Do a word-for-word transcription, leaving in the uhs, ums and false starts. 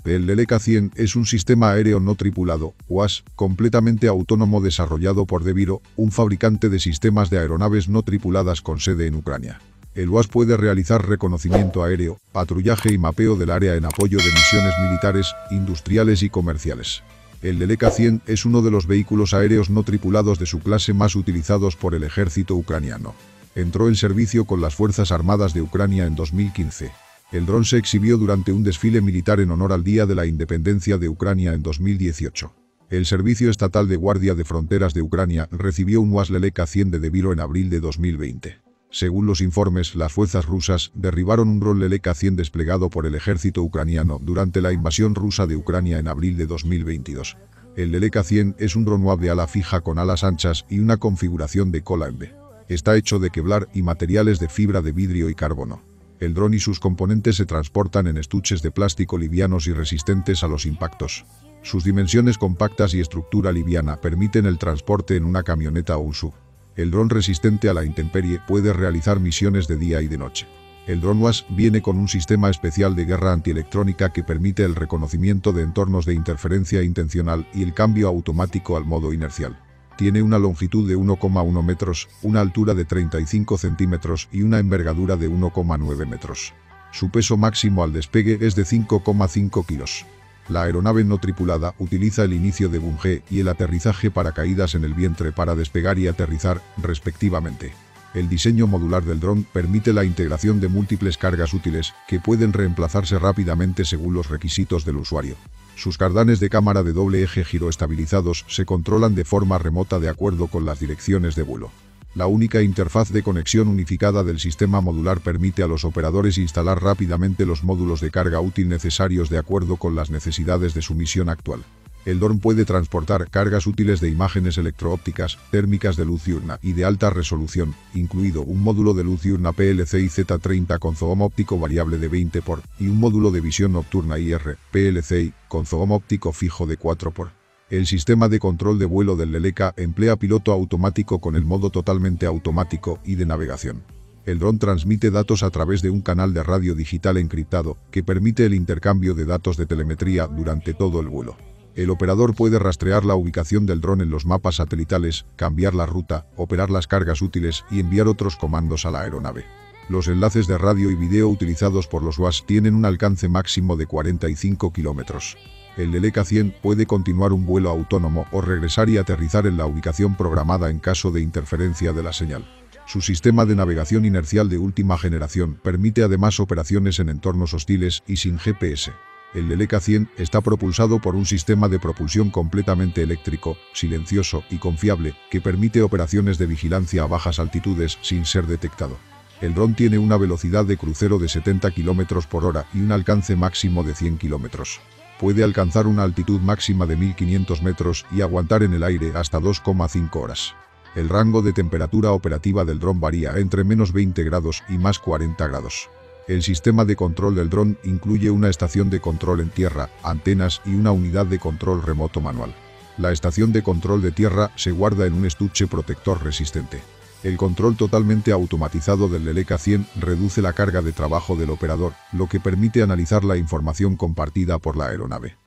El Leleca cien es un sistema aéreo no tripulado, U A S, completamente autónomo desarrollado por Deviro, un fabricante de sistemas de aeronaves no tripuladas con sede en Ucrania. El U A S puede realizar reconocimiento aéreo, patrullaje y mapeo del área en apoyo de misiones militares, industriales y comerciales. El Leleca cien es uno de los vehículos aéreos no tripulados de su clase más utilizados por el ejército ucraniano. Entró en servicio con las Fuerzas Armadas de Ucrania en dos mil quince. El dron se exhibió durante un desfile militar en honor al Día de la Independencia de Ucrania en dos mil dieciocho. El Servicio Estatal de Guardia de Fronteras de Ucrania recibió un U A S Leleca cien de Deviro en abril de dos mil veinte. Según los informes, las fuerzas rusas derribaron un dron Leleca cien desplegado por el ejército ucraniano durante la invasión rusa de Ucrania en abril de dos mil veintidós. El Leleca cien es un dron U A V de ala fija con alas anchas y una configuración de cola en V. Está hecho de Kevlar y materiales de fibra de vidrio y carbono. El dron y sus componentes se transportan en estuches de plástico livianos y resistentes a los impactos. Sus dimensiones compactas y estructura liviana permiten el transporte en una camioneta o un S U V. El dron resistente a la intemperie puede realizar misiones de día y de noche. El dron U A S viene con un sistema especial de guerra antielectrónica que permite el reconocimiento de entornos de interferencia intencional y el cambio automático al modo inercial. Tiene una longitud de uno coma uno metros, una altura de treinta y cinco centímetros y una envergadura de uno coma nueve metros. Su peso máximo al despegue es de cinco coma cinco kilos. La aeronave no tripulada utiliza el inicio de bungee y el aterrizaje paracaídas en el vientre para despegar y aterrizar, respectivamente. El diseño modular del dron permite la integración de múltiples cargas útiles que pueden reemplazarse rápidamente según los requisitos del usuario. Sus cardanes de cámara de doble eje giroestabilizados se controlan de forma remota de acuerdo con las direcciones de vuelo. La única interfaz de conexión unificada del sistema modular permite a los operadores instalar rápidamente los módulos de carga útil necesarios de acuerdo con las necesidades de su misión actual. El dron puede transportar cargas útiles de imágenes electro-ópticas, térmicas de luz diurna y de alta resolución, incluido un módulo de luz diurna P L C I Z treinta con zoom óptico variable de veinte por y un módulo de visión nocturna I R P L C I con zoom óptico fijo de cuatro por. El sistema de control de vuelo del Leleca emplea piloto automático con el modo totalmente automático y de navegación. El dron transmite datos a través de un canal de radio digital encriptado que permite el intercambio de datos de telemetría durante todo el vuelo. El operador puede rastrear la ubicación del dron en los mapas satelitales, cambiar la ruta, operar las cargas útiles y enviar otros comandos a la aeronave. Los enlaces de radio y video utilizados por los U A S tienen un alcance máximo de cuarenta y cinco kilómetros. El Leleca cien puede continuar un vuelo autónomo o regresar y aterrizar en la ubicación programada en caso de interferencia de la señal. Su sistema de navegación inercial de última generación permite además operaciones en entornos hostiles y sin G P S. El Leleca cien está propulsado por un sistema de propulsión completamente eléctrico, silencioso y confiable, que permite operaciones de vigilancia a bajas altitudes sin ser detectado. El dron tiene una velocidad de crucero de setenta kilómetros por hora y un alcance máximo de cien kilómetros. Puede alcanzar una altitud máxima de mil quinientos metros y aguantar en el aire hasta dos coma cinco horas. El rango de temperatura operativa del dron varía entre menos veinte grados y más cuarenta grados. El sistema de control del dron incluye una estación de control en tierra, antenas y una unidad de control remoto manual. La estación de control de tierra se guarda en un estuche protector resistente. El control totalmente automatizado del Leleca cien reduce la carga de trabajo del operador, lo que permite analizar la información compartida por la aeronave.